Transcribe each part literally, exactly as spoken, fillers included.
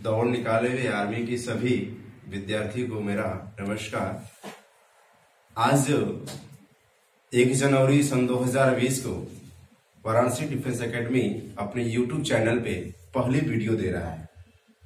दौड़ निकाले हुए आर्मी की सभी विद्यार्थी को मेरा नमस्कार। आज एक जनवरी सन दो हज़ार बीस को वाराणसी डिफेंस एकेडमी अपने यूट्यूब चैनल पे पहली वीडियो दे रहा है।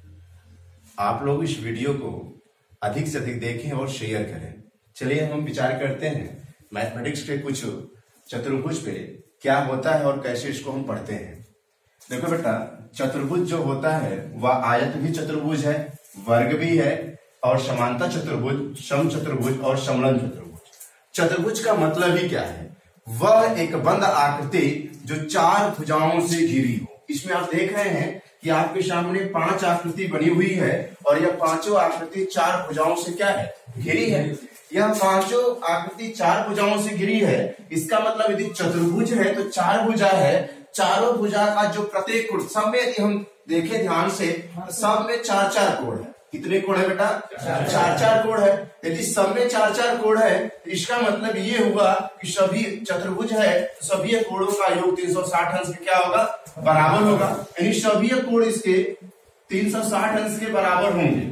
आप लोग इस वीडियो को अधिक से अधिक देखें और शेयर करें। चलिए हम विचार करते हैं मैथमेटिक्स के कुछ चतुर्भुज पे क्या होता है और कैसे इसको हम पढ़ते हैं। देखो बेटा, चतुर्भुज जो होता है वह आयत भी चतुर्भुज है, वर्ग भी है और समांतर चतुर्भुज, सम चतुर्भुज और समलंब चतुर्भुज। चतुर्भुज का मतलब ही क्या है? वह एक बंद आकृति जो चार भुजाओं से घिरी हो। इसमें आप देख रहे हैं कि आपके सामने पांच आकृति बनी हुई है और यह पांचों आकृति चार भुजाओं से क्या है? घिरी है। यह पांचों आकृति चार भुजाओं से घिरी है। इसका मतलब यदि चतुर्भुज है तो चार भुजा है। चारों भुजा का जो प्रत्येक कोण, सब में यदि हम देखें ध्यान से, सब में चार चार कोण है। कितने कोण है बेटा? चार चार कोण है। यदि सब में चार चार कोण है तो इसका मतलब ये हुआ कि सभी चतुर्भुज है, सभी कोणों का योग तीन सौ साठ अंश के क्या होगा? बराबर होगा। यानी सभी कोण इसके तीन सौ साठ अंश के बराबर होंगे।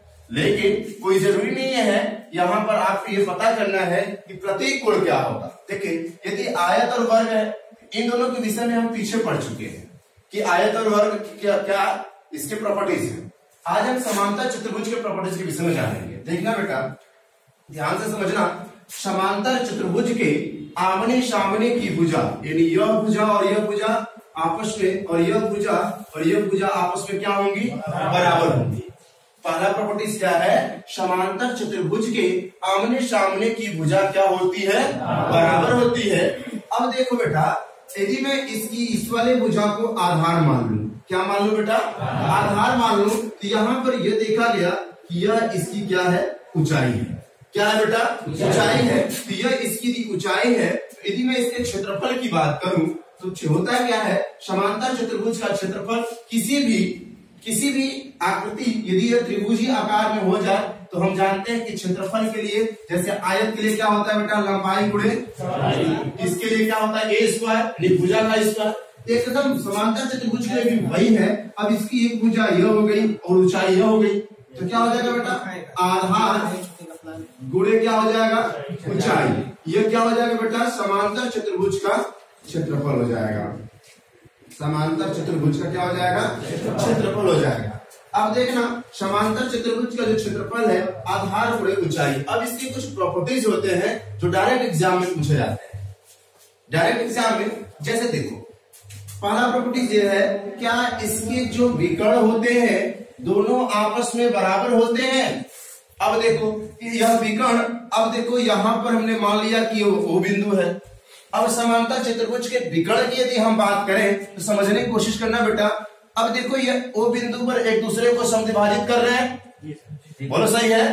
लेकिन कोई जरूरी नहीं है, यहाँ पर आपको ये पता करना है कि प्रत्येक कोण क्या होगा। देखिए, यदि आयत और वर्ग है, इन दोनों के विषय में हम पीछे पढ़ चुके हैं कि आयत और वर्ग क्या क्या इसके प्रॉपर्टीज हैं। आज हम समांतर चतुर्भुज के प्रॉपर्टीज के विषय में जानेंगे। देखना बेटा, ध्यान से समझना। समांतर चतुर्भुज के आमने सामने की भुजा, यानी यह भुजा और यह भुजा आपस में, और यह भुजा और यह भुजा आपस में क्या होंगी? बराबर होंगी। पहला प्रॉपर्टीज क्या है? समांतर चतुर्भुज के आमने सामने की भुजा क्या होती है? बराबर होती है। अब देखो बेटा, यदि मैं इसकी इस वाले भुजा को आधार मान लूं, क्या मान लूं बेटा? आधार मान लूं, तो यहाँ पर यह देखा गया कि यह इसकी क्या है? ऊंचाई है। क्या है बेटा? ऊंचाई है। तो यह इसकी ऊंचाई है। तो यदि मैं इसके क्षेत्रफल की बात करूं तो होता क्या है? समांतर चतुर्भुज का क्षेत्रफल किसी भी किसी भी आकृति यदि यह त्रिभुजी आकार में हो जाए तो हम जानते हैं कि क्षेत्रफल के लिए, जैसे आयत के लिए क्या होता है बेटा? लंबाई गुणे। इसके लिए क्या होता है? ए स्क्वायर, भुजा का स्क्वायर। एकदम समांतर चतुर्भुज के लिए भी वही है। अब इसकी एक भुजा यह हो गई और ऊंचाई यह हो गई, तो क्या हो जाएगा बेटा? आधार गुणे क्या हो जाएगा? ऊंचाई। यह क्या हो जाएगा बेटा? समांतर चतुर्भुज का क्षेत्रफल हो जाएगा। समांतर चतुर्भुज का क्या हो जाएगा? क्षेत्रफल हो जाएगा। अब देखना, समांतर चतुर्भुज का जो क्षेत्रफल है आधार गुणे ऊंचाई। अब इसके कुछ प्रॉपर्टीज होते हैं जो डायरेक्ट एग्जाम में पूछे जाते हैं। डायरेक्ट एग्जाम में जैसे देखो, पहला प्रॉपर्टीज ये है, क्या इसके जो विकर्ण होते हैं दोनों आपस में बराबर होते हैं? अब देखो यह विकर्ण, अब देखो यहाँ पर हमने मान लिया कि वो बिंदु है। अब समांतर चतुर्भुज के विकर्ण की यदि हम बात करें तो समझने की कोशिश करना बेटा। अब देखो ये ओ बिंदु पर एक दूसरे को समद्विभाजित कर रहे हैं, बोलो सही है?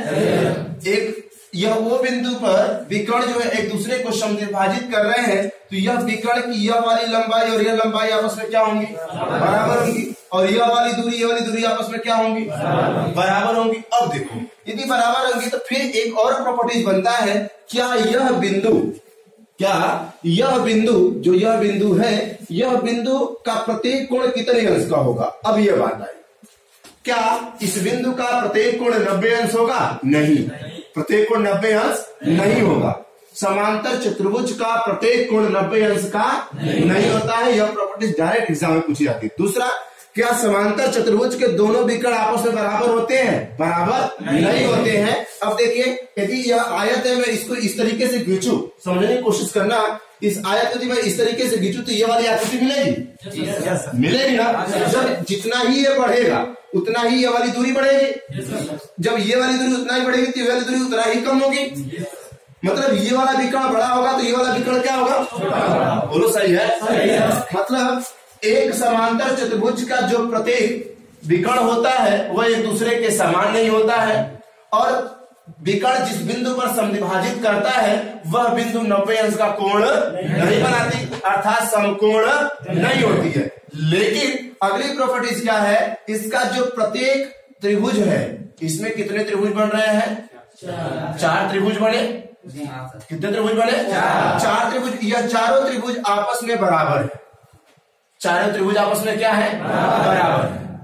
एक यह ओ बिंदु पर विकर्ण जो है एक दूसरे को समद्विभाजित कर रहे हैं, तो यह विकर्ण की यह वाली लंबाई और यह लंबाई आपस में क्या होंगी? बराबर होंगी। और यह वाली दूरी यह वाली दूरी आपस में क्या होंगी? बराबर होंगी। अब देखो, यदि बराबर होंगी तो फिर एक और प्रॉपर्टीज बनता है, क्या यह बिंदु क्या यह बिंदु जो यह बिंदु है, यह बिंदु का प्रत्येक कोण कितने अंश का होगा? अब यह बात आई, क्या इस बिंदु का प्रत्येक कोण नब्बे अंश होगा? नहीं, प्रत्येक कोण नब्बे अंश नहीं होगा। समांतर चतुर्भुज का प्रत्येक कोण नब्बे अंश का नहीं होता है। यह प्रॉपर्टी डायरेक्ट एग्जाम में पूछी जाती है। दूसरा, क्या समांतर चतुर्भुज के दोनों विकर्ण आपस में बराबर होते हैं? बराबर नहीं होते हैं। अब देखिए, यदि यह आयत है, मैं इसको इस तरीके से खींचूं, समझने की कोशिश करना। इस आयत यदि मैं इस तरीके से खींचूं तो ये वाली आकृति मिलेगी? yes, मिलेगी ना? जब जितना ही ये बढ़ेगा उतना ही ये वाली दूरी बढ़ेगी। yes, जब ये वाली दूरी उतना ही बढ़ेगी तो ये वाली दूरी उतना ही कम होगी। yes, मतलब ये वाला विकर्ण बड़ा होगा तो ये वाला विकर्ण क्या होगा? बोलो सही है? मतलब एक समांतर चतुर्भुज का जो प्रत्येक विकर्ण होता है वह एक दूसरे के समान नहीं होता है, और विकर्ण जिस बिंदु पर समद्विभाजित करता है वह बिंदु नब्बे अंश का कोण नहीं बनाती, अर्थात समकोण नहीं होती है। लेकिन अगली प्रॉपर्टीज क्या है? इसका जो प्रत्येक त्रिभुज है, इसमें कितने त्रिभुज बन रहे हैं? चार त्रिभुज बने। कितने त्रिभुज बने? चार त्रिभुज। यह चारों त्रिभुज आपस में बराबर है। चारों त्रिभुज आपस में क्या है? बराबर है।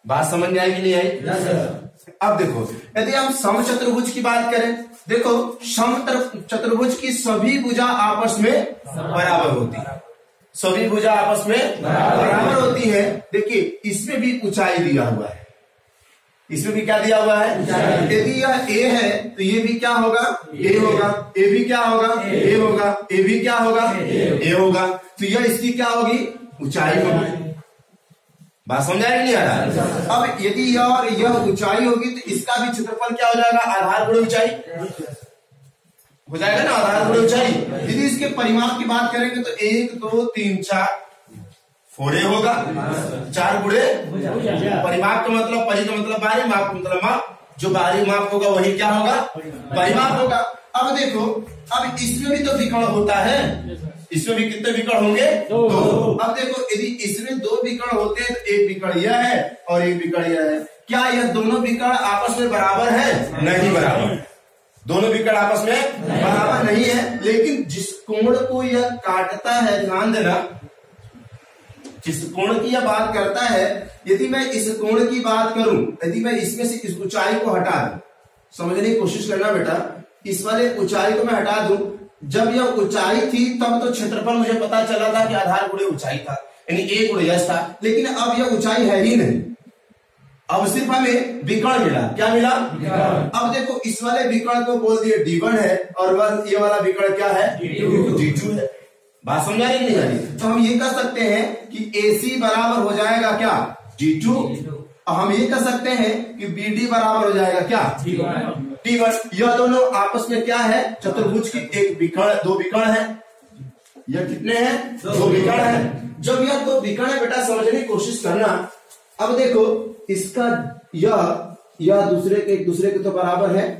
बात समझ में आई कि नहीं आई? अब देखो, यदि हम सम चतुर्भुज की बात करें, देखो सम चतुर्भुज की सभी भुजा आपस में बराबर होती है, सभी भुजा आपस में बराबर होती है। देखिए इसमें भी ऊंचाई दिया हुआ है, इसमें भी क्या दिया हुआ है? यदि यह ए है तो ये भी क्या होगा? ए होगा। ए भी क्या होगा? ए होगा। ए भी क्या होगा? ए होगा। तो यह इसकी क्या होगी? ऊंचाई होगी। बात समझ आई नहीं आ रहा? अब यदि यह और यह ऊंचाई होगी तो इसका भी क्षेत्रफल क्या हो जाएगा? आधार गुणे ऊंचाई हो जाएगा ना, आधार गुणे ऊंचाई। यदि इसके परिमाप की बात करेंगे तो एक दो तीन चार फोरे होगा, चार गुणे परिमाप का मतलब, परि का मतलब बाहरी, माप का मतलब माप, जो बाहरी माप होगा वही क्या होगा? परिमाप होगा। अब देखो, अब इसमें भी तो विकर्ण होता है, इसमें भी कितने विकर्ण होंगे? दो। अब देखो यदि इसमें दो विकर्ण होते हैं तो एक विकर्ण यह है और एक विकर्ण यह है, क्या यह दोनों विकर्ण आपस में बराबर है? नहीं बराबर, दोनों विकर्ण आपस में बराबर नहीं है। लेकिन जिस कोण को यह काटता है, ध्यान देना, जिस कोण की यह बात करता है, यदि मैं इस कोण की बात करूं, यदि मैं इसमें से इस ऊंचाई को हटा दूं, समझने की कोशिश करना बेटा, इस वाले ऊंचाई को मैं हटा दूं, जब यह ऊंचाई थी तब तो क्षेत्रफल मुझे पता चला था कि आधार गुणे ऊंचाई था, यानी एक गुणे यश था। लेकिन अब यह ऊंचाई है ही नहीं, अब सिर्फ हमें विकर्ण मिला। क्या मिला? अब देखो इस वाले विकर्ण को बोल दिए डी वन है और वह ये वाला विकर्ण क्या है? डी टू है। बात समझ आ रही नहीं आ रही? तो हम ये कह सकते हैं कि ए सी बराबर हो जाएगा क्या? D two. और हम ये कह सकते हैं कि बी डी बराबर हो जाएगा क्या? D one. यह दोनों आपस में क्या है? चतुर्भुज की एक विकर्ण, दो विकर्ण है। यह कितने हैं? दो विकर्ण है। जब यह दो विकर्ण है बेटा, समझने की कोशिश करना। अब देखो इसका यह यह दूसरे के एक दूसरे के तो बराबर है,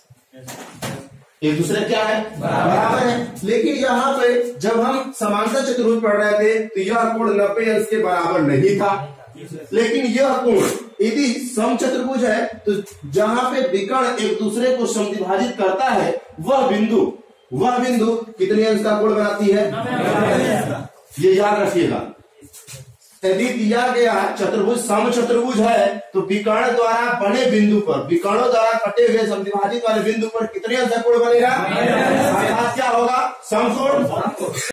एक दूसरे क्या है? बराबर है। लेकिन यहाँ पे जब हम समांतर चतुर्भुज पढ़ रहे थे तो यह कोण नब्बे अंश के बराबर नहीं था। लेकिन यह कोण यदि सम चतुर्भुज है तो जहां पे विकर्ण एक दूसरे को समद्विभाजित करता है, वह बिंदु वह बिंदु कितने अंश का कोण बनाती है? ये याद रखिएगा। यदि दिया गया चतुर्भुज सम चतुर्भुज है तो विकर्ण द्वारा बने बिंदु पर, विकर्णों द्वारा कटे हुए समद्विभाजित वाले बिंदु पर कितने अंश का कोण बनेगा? अर्थात क्या होगा? समकोण।